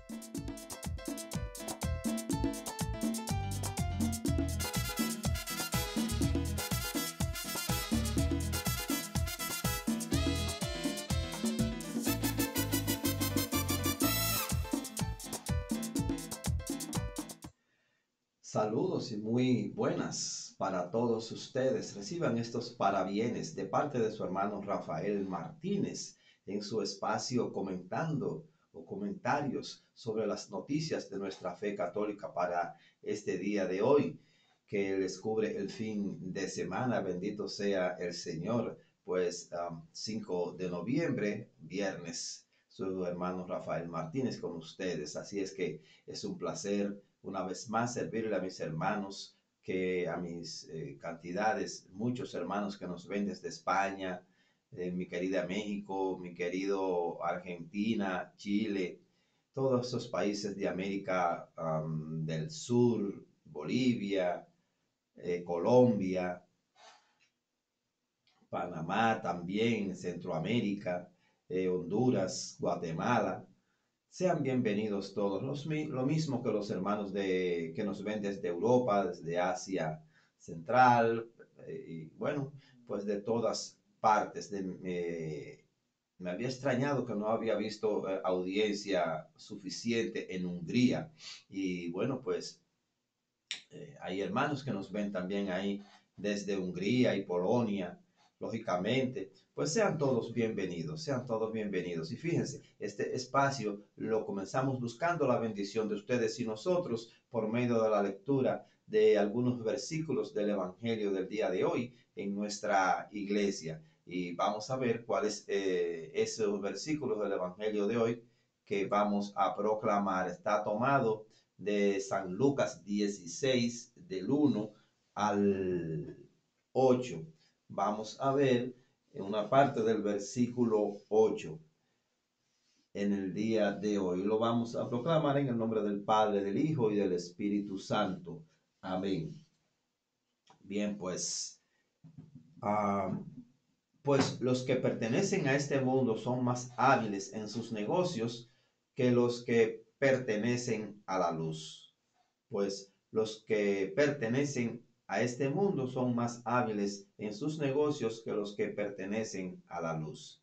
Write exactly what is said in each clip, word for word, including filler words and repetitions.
Saludos y muy buenas para todos ustedes. Reciban estos parabienes de parte de su hermano Rafael Martínez en su espacio comentando o comentarios sobre las noticias de nuestra fe católica para este día de hoy, que les cubre el fin de semana. Bendito sea el Señor. Pues um, cinco de noviembre, viernes, su hermano Rafael Martínez con ustedes. Así es que es un placer una vez más servirle a mis hermanos, que a mis eh, cantidades, muchos hermanos que nos ven desde España, eh, mi querida México, mi querido Argentina, Chile, todos esos países de América um, del Sur, Bolivia, eh, Colombia, Panamá también, Centroamérica, eh, Honduras, Guatemala. Sean bienvenidos todos, los, lo mismo que los hermanos de, que nos ven desde Europa, desde Asia Central, eh, y bueno, pues de todas partes. De, eh, me había extrañado que no había visto eh, audiencia suficiente en Hungría. Y bueno, pues eh, hay hermanos que nos ven también ahí desde Hungría y Polonia, lógicamente. Pues sean todos bienvenidos, sean todos bienvenidos. Y fíjense, este espacio lo comenzamos buscando la bendición de ustedes y nosotros por medio de la lectura de algunos versículos del Evangelio del día de hoy en nuestra iglesia. Y vamos a ver cuáles eh, esos versículos del Evangelio de hoy que vamos a proclamar. Está tomado de San Lucas dieciséis, del uno al ocho. Vamos a ver en una parte del versículo ocho en el día de hoy. Lo vamos a proclamar en el nombre del Padre, del Hijo y del Espíritu Santo. Amén. Bien, pues, uh, pues los que pertenecen a este mundo son más hábiles en sus negocios que los que pertenecen a la luz. Pues los que pertenecen a este mundo son más hábiles en sus negocios que los que pertenecen a la luz.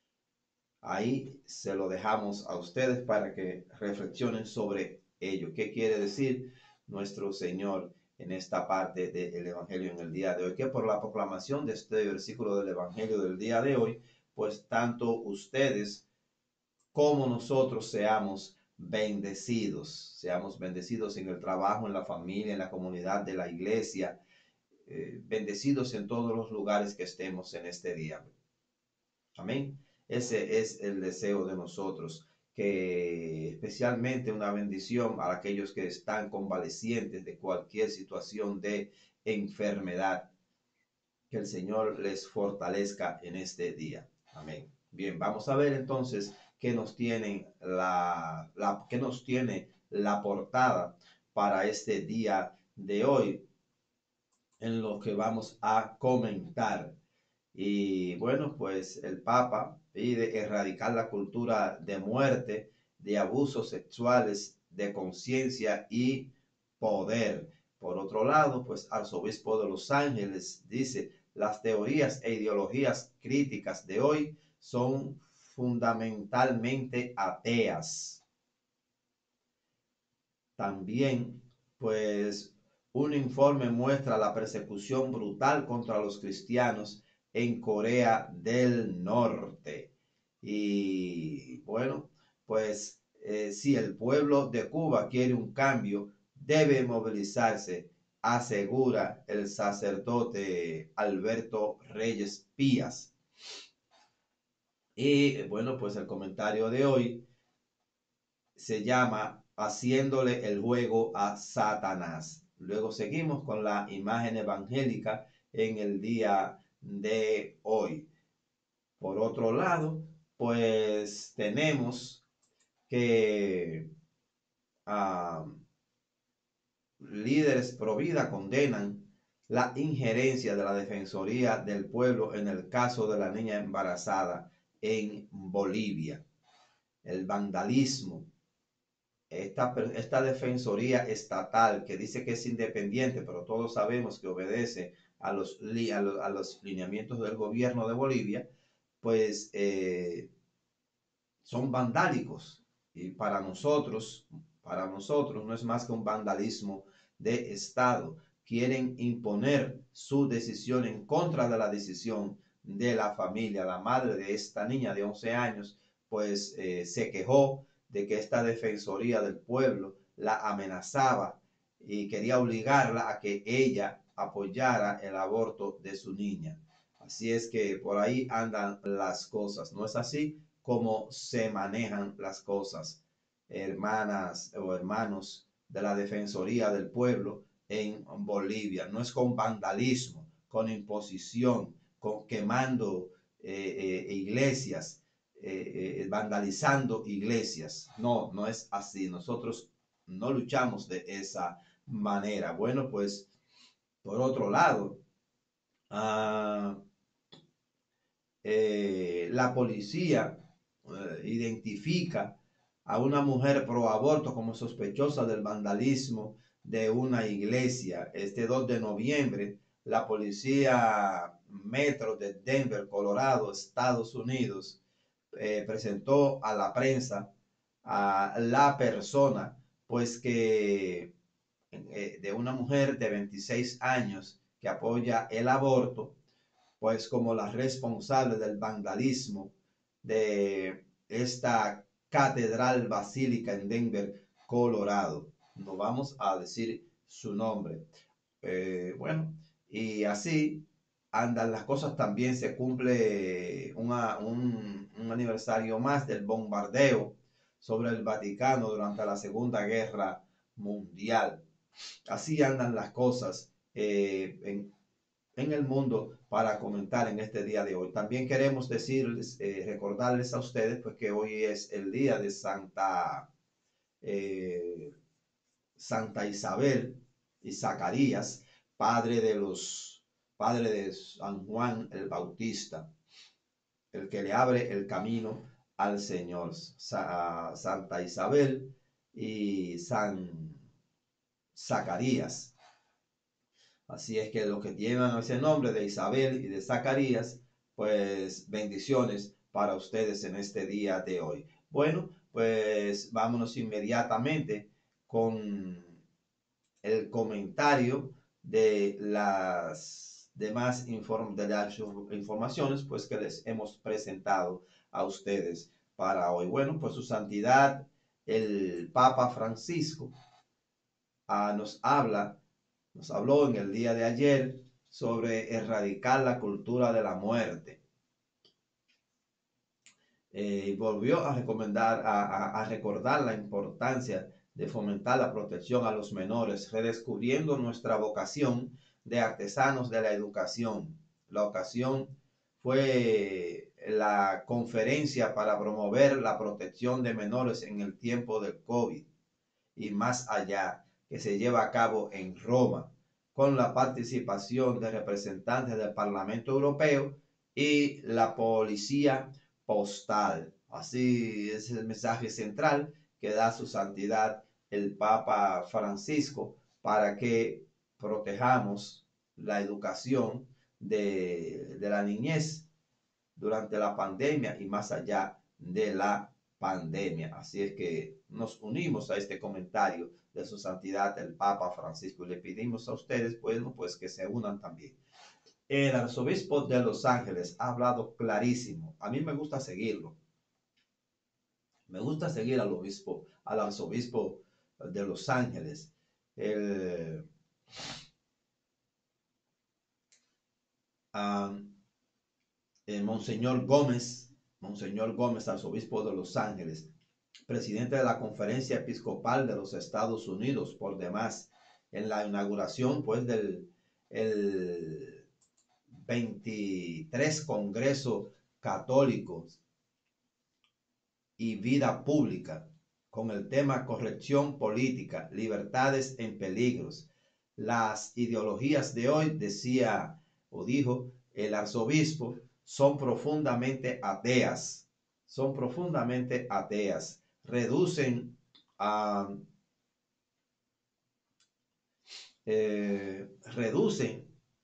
Ahí se lo dejamos a ustedes para que reflexionen sobre ello. ¿Qué quiere decir nuestro Señor en esta parte del Evangelio en el día de hoy? Que por la proclamación de este versículo del Evangelio del día de hoy, pues tanto ustedes como nosotros seamos bendecidos, seamos bendecidos en el trabajo, en la familia, en la comunidad de la iglesia, eh, bendecidos en todos los lugares que estemos en este día. Amén. Ese es el deseo de nosotros, que especialmente una bendición a aquellos que están convalecientes de cualquier situación de enfermedad, que el Señor les fortalezca en este día. Amén. Bien, vamos a ver entonces qué nos tienen la, la qué nos tiene la portada para este día de hoy, en lo que vamos a comentar. Y bueno, pues el Papa pide erradicar la cultura de muerte, de abusos sexuales, de conciencia y poder. Por otro lado, pues Arzobispo de Los Ángeles dice, las teorías e ideologías críticas de hoy son fundamentalmente ateas. También, pues, un informe muestra la persecución brutal contra los cristianos en Corea del Norte. Y bueno, pues eh, si el pueblo de Cuba quiere un cambio, debe movilizarse, asegura el sacerdote Alberto Reyes Pías. Y bueno, pues el comentario de hoy se llama Haciéndole el juego a Satanás. Luego seguimos con la imagen evangélica en el día de hoy. Por otro lado, pues tenemos que uh, líderes pro vida condenan la injerencia de la Defensoría del Pueblo en el caso de la niña embarazada en Bolivia. El vandalismo esta, esta defensoría estatal que dice que es independiente, pero todos sabemos que obedece a los, a los, a los lineamientos del gobierno de Bolivia, pues eh, son vandálicos. Y para nosotros, para nosotros no es más que un vandalismo de Estado. Quieren imponer su decisión en contra de la decisión de la familia. La madre de esta niña de once años, pues eh, se quejó de que esta Defensoría del Pueblo la amenazaba y quería obligarla a que ella apoyara el aborto de su niña. Así es que por ahí andan las cosas, ¿no es así como se manejan las cosas, hermanas o hermanos de la Defensoría del Pueblo en Bolivia? No es con vandalismo, con imposición, con quemando eh, eh, iglesias, eh, eh, vandalizando iglesias. No, no es así. Nosotros no luchamos de esa manera. Bueno, pues por otro lado, uh, eh, la policía eh, identifica a una mujer pro aborto como sospechosa del vandalismo de una iglesia. Este dos de noviembre, la policía Metro de Denver, Colorado, Estados Unidos, eh, presentó a la prensa a la persona, pues que eh, de una mujer de veintiséis años que apoya el aborto, pues como la responsable del vandalismo de esta catedral basílica en Denver, Colorado. No vamos a decir su nombre. Eh, bueno, y así andan las cosas. También se cumple una, un, un aniversario más del bombardeo sobre el Vaticano durante la Segunda Guerra Mundial. Así andan las cosas eh, en, en el mundo para comentar en este día de hoy. También queremos decirles, eh, recordarles a ustedes, pues que hoy es el día de Santa, eh, Santa Isabel y Zacarías, padre de los, padre de San Juan el Bautista, el que le abre el camino al Señor. Sa Santa Isabel y San Zacarías. Así es que los que llevan ese nombre de Isabel y de Zacarías, pues bendiciones para ustedes en este día de hoy. Bueno, pues vámonos inmediatamente con el comentario de las demás inform de las informaciones pues que les hemos presentado a ustedes para hoy. Bueno, pues su santidad el Papa Francisco uh, nos habla Nos habló en el día de ayer sobre erradicar la cultura de la muerte. Eh, y volvió a recomendar, a, a, a recordar la importancia de fomentar la protección a los menores, redescubriendo nuestra vocación de artesanos de la educación. La ocasión fue la conferencia para promover la protección de menores en el tiempo del COVID y más allá, que se lleva a cabo en Roma, con la participación de representantes del Parlamento Europeo y la Policía Postal. Así es el mensaje central que da su santidad el Papa Francisco para que protejamos la educación de, de la niñez durante la pandemia y más allá de la pandemia. Así es que nos unimos a este comentario de su santidad el Papa Francisco y le pedimos a ustedes, bueno, pues que se unan también. El arzobispo de Los Ángeles ha hablado clarísimo. A mí me gusta seguirlo. Me gusta seguir al obispo, al arzobispo de Los Ángeles. El, um, el Monseñor Gómez, Monseñor Gómez, arzobispo de Los Ángeles, presidente de la Conferencia Episcopal de los Estados Unidos, por demás, en la inauguración pues del el veintitrés Congreso Católico y Vida Pública, con el tema Corrección Política, Libertades en Peligros. Las ideologías de hoy, decía o dijo el arzobispo, son profundamente ateas, son profundamente ateas, reducen ah, eh, reducen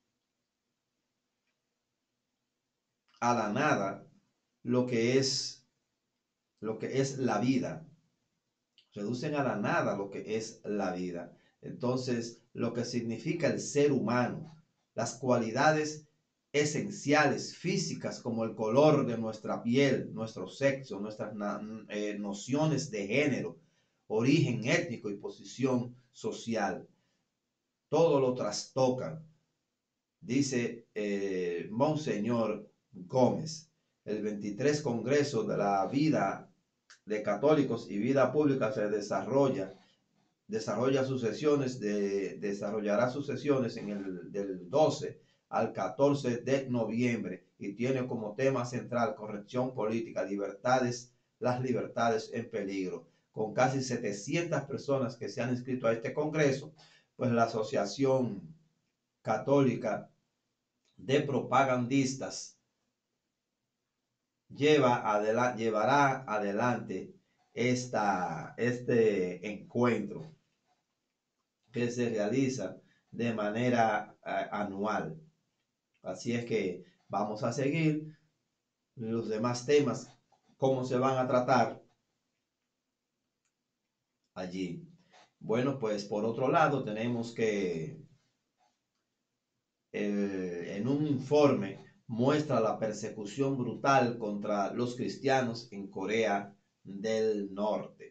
a la nada lo que es, lo que es la vida. Reducen a la nada lo que es la vida. Entonces, lo que significa el ser humano, las cualidades esenciales físicas como el color de nuestra piel, nuestro sexo, nuestras eh, nociones de género, origen étnico y posición social, todo lo trastocan, dice eh, Monseñor Gómez. El veintitrés Congreso de la Vida de Católicos y Vida Pública se desarrolla, desarrolla sus sesiones, de, desarrollará sus sesiones en el del doce al catorce de noviembre y tiene como tema central corrección política, libertades, las libertades en peligro. Con casi setecientas personas que se han inscrito a este congreso, pues la Asociación Católica de Propagandistas lleva adelante, llevará adelante esta, este encuentro que se realiza de manera uh, anual. Así es que vamos a seguir los demás temas, cómo se van a tratar allí. Bueno, pues por otro lado tenemos que el, en un informe muestra la persecución brutal contra los cristianos en Corea del Norte.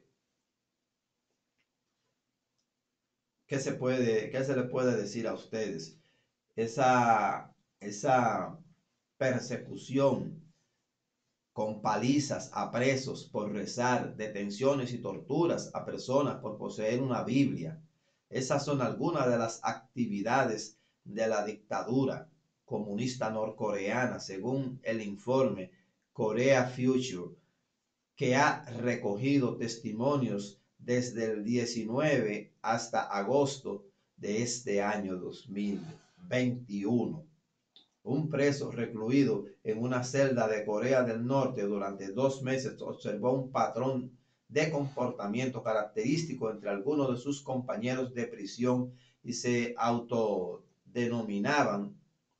¿Qué se puede, qué se le puede decir a ustedes? Esa, esa persecución con palizas a presos por rezar, detenciones y torturas a personas por poseer una Biblia. Esas son algunas de las actividades de la dictadura comunista norcoreana, según el informe Korea Future, que ha recogido testimonios desde el diecinueve hasta agosto de este año dos mil veintiuno. Un preso recluido en una celda de Corea del Norte durante dos meses observó un patrón de comportamiento característico entre algunos de sus compañeros de prisión y se autodenominaban,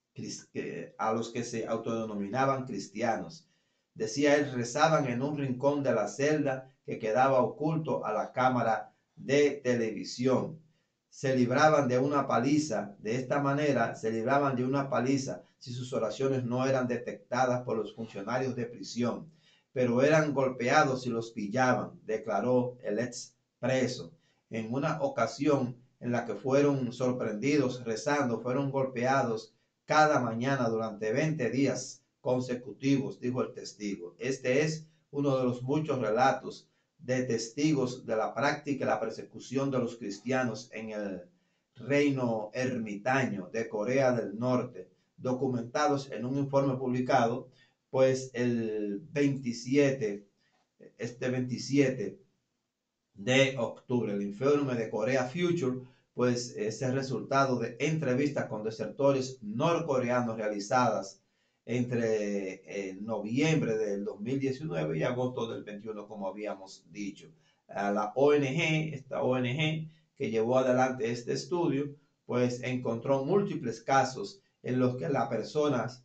a los que se autodenominaban cristianos. Decía él, rezaban en un rincón de la celda que quedaba oculto a la cámara de televisión. Se libraban de una paliza. De esta manera se libraban de una paliza si sus oraciones no eran detectadas por los funcionarios de prisión, pero eran golpeados si los pillaban, declaró el ex preso. En una ocasión en la que fueron sorprendidos rezando, fueron golpeados cada mañana durante veinte días consecutivos, dijo el testigo. Este es uno de los muchos relatos de testigos de la práctica y la persecución de los cristianos en el reino ermitaño de Corea del Norte, documentados en un informe publicado, pues el veintisiete, este veintisiete de octubre, el informe de Korea Future, pues es el resultado de entrevistas con desertores norcoreanos realizadas entre eh, noviembre del dos mil diecinueve y agosto del veintiuno, como habíamos dicho. A la O N G, esta O N G que llevó adelante este estudio, pues encontró múltiples casos en los que las personas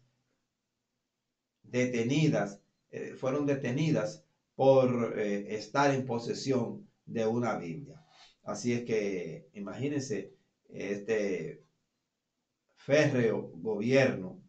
detenidas eh, fueron detenidas por eh, estar en posesión de una Biblia. Así es que imagínense este férreo gobierno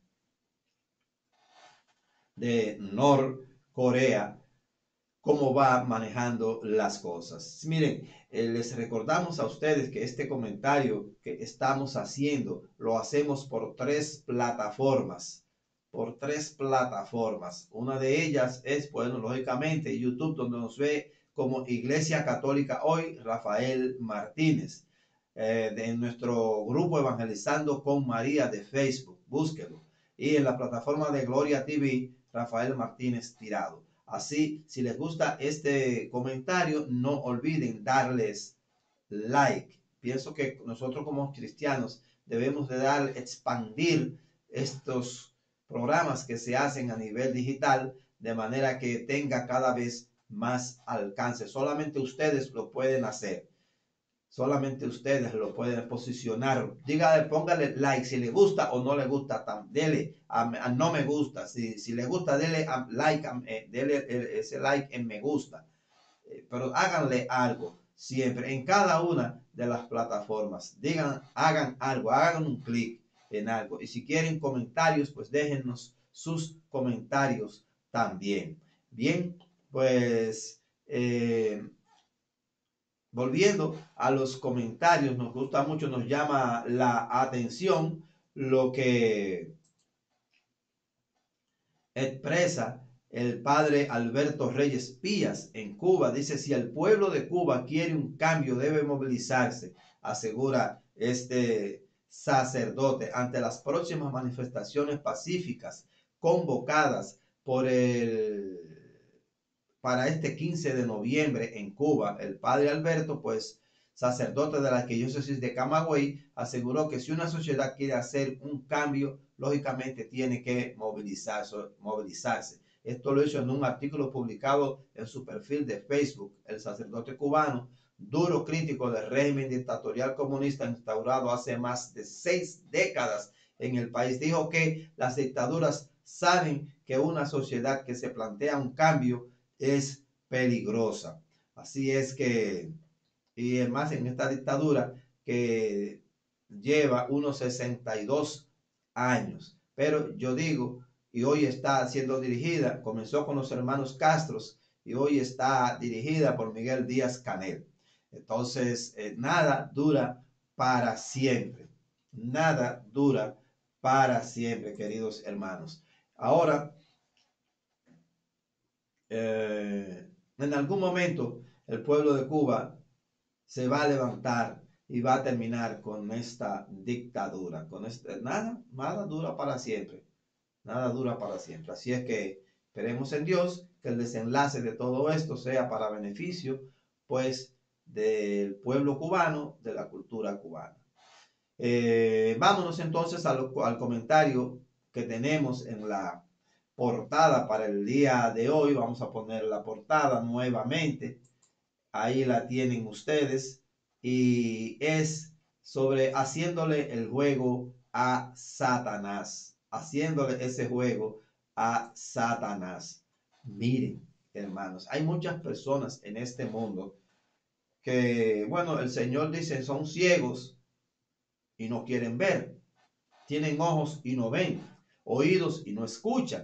de Norcorea, cómo va manejando las cosas. Miren, eh, les recordamos a ustedes que este comentario que estamos haciendo lo hacemos por tres plataformas. Por tres plataformas. Una de ellas es, bueno, lógicamente YouTube, donde nos ve como Iglesia Católica Hoy, Rafael Martínez. Eh, de nuestro grupo Evangelizando con María de Facebook, búsquelo. Y en la plataforma de Gloria T V, Rafael Martínez Tirado. Así, si les gusta este comentario, no olviden darles like. Pienso que nosotros como cristianos debemos de dar, expandir estos programas que se hacen a nivel digital de manera que tenga cada vez más alcance. Solamente ustedes lo pueden hacer. Solamente ustedes lo pueden posicionar. Dígale, póngale like si le gusta o no le gusta. Dele a, a no me gusta. Si, si le gusta, dele a like, a, eh, dele ese like en me gusta. Eh, pero háganle algo siempre en cada una de las plataformas. Digan, hagan algo, hagan un clic en algo. Y si quieren comentarios, pues déjennos sus comentarios también. Bien, pues eh, volviendo a los comentarios, nos gusta mucho, nos llama la atención lo que expresa el padre Alberto Reyes Pías en Cuba. Dice, si el pueblo de Cuba quiere un cambio, debe movilizarse, asegura este sacerdote, ante las próximas manifestaciones pacíficas convocadas por el para este quince de noviembre en Cuba. El padre Alberto, pues sacerdote de la arquidiócesis de Camagüey, aseguró que si una sociedad quiere hacer un cambio, lógicamente tiene que movilizarse. movilizarse. Esto lo hizo en un artículo publicado en su perfil de Facebook. El sacerdote cubano, duro crítico del régimen dictatorial comunista instaurado hace más de seis décadas en el país, dijo que las dictaduras saben que una sociedad que se plantea un cambio es peligrosa. Así es que, y además en esta dictadura que lleva unos sesenta y dos años, pero yo digo, y hoy está siendo dirigida, comenzó con los hermanos Castros y hoy está dirigida por Miguel Díaz Canel. Entonces, eh, nada dura para siempre, nada dura para siempre, queridos hermanos. Ahora, eh, en algún momento el pueblo de Cuba se va a levantar y va a terminar con esta dictadura. Con este, nada, nada dura para siempre. Nada dura para siempre. Así es que esperemos en Dios que el desenlace de todo esto sea para beneficio, pues, del pueblo cubano, de la cultura cubana. Eh, vámonos entonces a lo, al comentario que tenemos en la portada para el día de hoy. Vamos a poner la portada nuevamente. Ahí la tienen ustedes. Y es sobre haciéndole el juego a Satanás. Haciéndole ese juego a Satanás. Miren, hermanos, hay muchas personas en este mundo que, bueno, el Señor dice, son ciegos y no quieren ver. Tienen ojos y no ven. Oídos y no escuchan.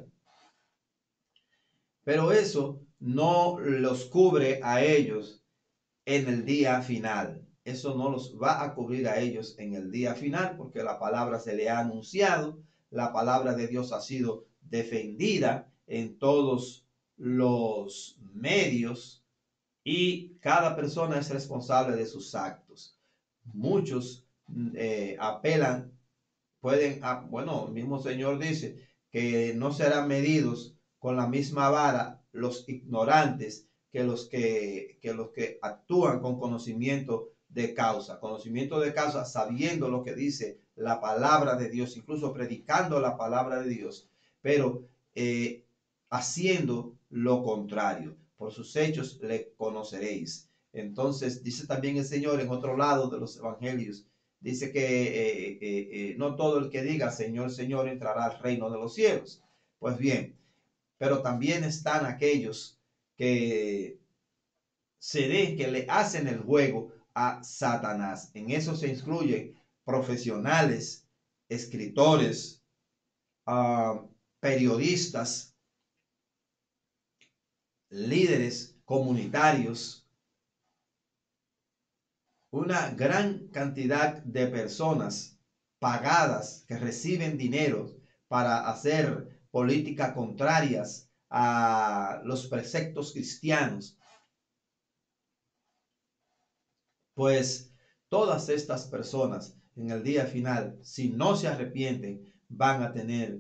Pero eso no los cubre a ellos en el día final. Eso no los va a cubrir a ellos en el día final porque la palabra se le ha anunciado, la palabra de Dios ha sido defendida en todos los medios y cada persona es responsable de sus actos. Muchos eh, apelan, pueden, a, bueno, el mismo Señor dice que no serán medidos con la misma vara los ignorantes que los que, que los que actúan con conocimiento de causa, conocimiento de causa, sabiendo lo que dice la palabra de Dios, incluso predicando la palabra de Dios, pero eh, haciendo lo contrario. Por sus hechos le conoceréis. Entonces dice también el Señor en otro lado de los evangelios, dice que eh, eh, eh, no todo el que diga Señor, Señor entrará al reino de los cielos. Pues bien, pero también están aquellos que se den, que le hacen el juego a Satanás. En eso se incluyen profesionales, escritores, uh, periodistas, líderes comunitarios, una gran cantidad de personas pagadas que reciben dinero para hacer políticas contrarias a los preceptos cristianos. Pues todas estas personas en el día final, si no se arrepienten, van a tener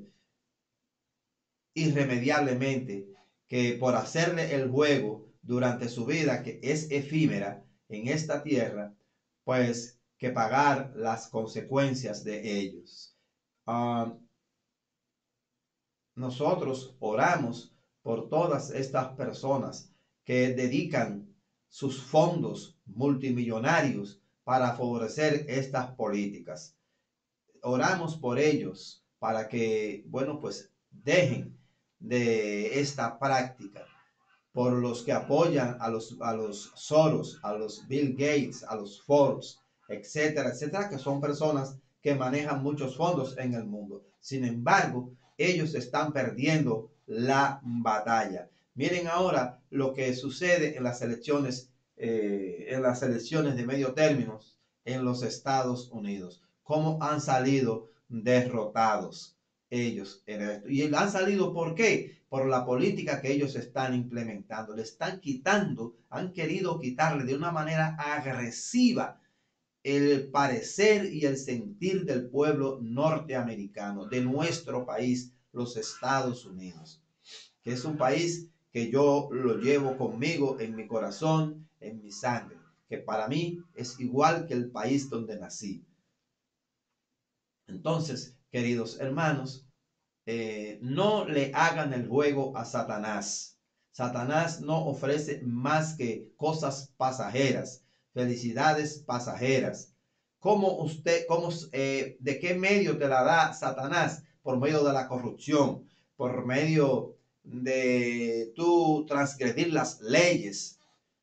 irremediablemente que por hacerle el juego durante su vida, que es efímera en esta tierra, pues que pagar las consecuencias de ellos. Uh, nosotros oramos por todas estas personas que dedican sus fondos multimillonarios para favorecer estas políticas. Oramos por ellos para que, bueno, pues dejen de esta práctica, por los que apoyan a los, a los Soros, a los Bill Gates, a los Forbes, etcétera, etcétera, que son personas que manejan muchos fondos en el mundo. Sin embargo, ellos están perdiendo la batalla. Miren ahora lo que sucede en las elecciones, eh, en las elecciones de medio término en los Estados Unidos. Cómo han salido derrotados ellos en esto. Y han salido, ¿por qué? Por la política que ellos están implementando. Le están quitando, han querido quitarle de una manera agresiva el parecer y el sentir del pueblo norteamericano, de nuestro país, los Estados Unidos, que es un país que yo lo llevo conmigo en mi corazón, en mi sangre, que para mí es igual que el país donde nací. Entonces, queridos hermanos, eh, no le hagan el juego a Satanás. Satanás no ofrece más que cosas pasajeras, felicidades pasajeras. ¿Cómo usted, cómo, eh, de qué medio te la da Satanás? Por medio de la corrupción, por medio de tú transgredir las leyes,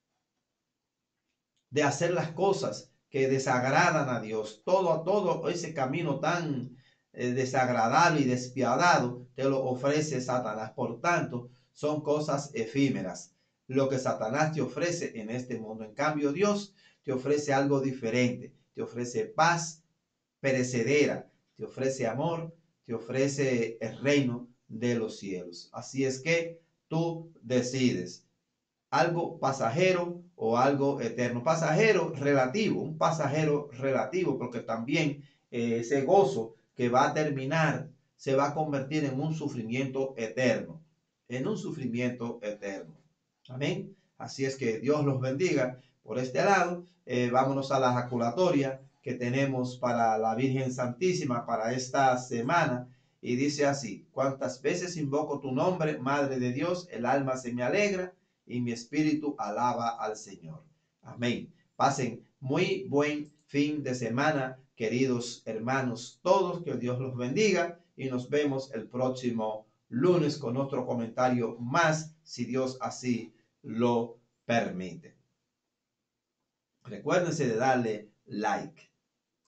de hacer las cosas que desagradan a Dios. Todo a todo ese camino tan eh, desagradable y despiadado te lo ofrece Satanás. Por tanto, son cosas efímeras lo que Satanás te ofrece en este mundo. En cambio, Dios te ofrece algo diferente. Te ofrece paz perecedera, te ofrece amor, te ofrece el reino de los cielos. Así es que tú decides algo pasajero o algo eterno. Pasajero relativo, un pasajero relativo, porque también eh, ese gozo que va a terminar se va a convertir en un sufrimiento eterno, en un sufrimiento eterno. Amén. Así es que Dios los bendiga. Por este lado, eh, vámonos a la ejaculatoria que tenemos para la Virgen Santísima para esta semana. Y dice así: cuantas veces invoco tu nombre, Madre de Dios, el alma se me alegra y mi espíritu alaba al Señor. Amén. Pasen muy buen fin de semana, queridos hermanos todos, que Dios los bendiga y nos vemos el próximo lunes con otro comentario más, si Dios así lo permite. Recuérdense de darle like.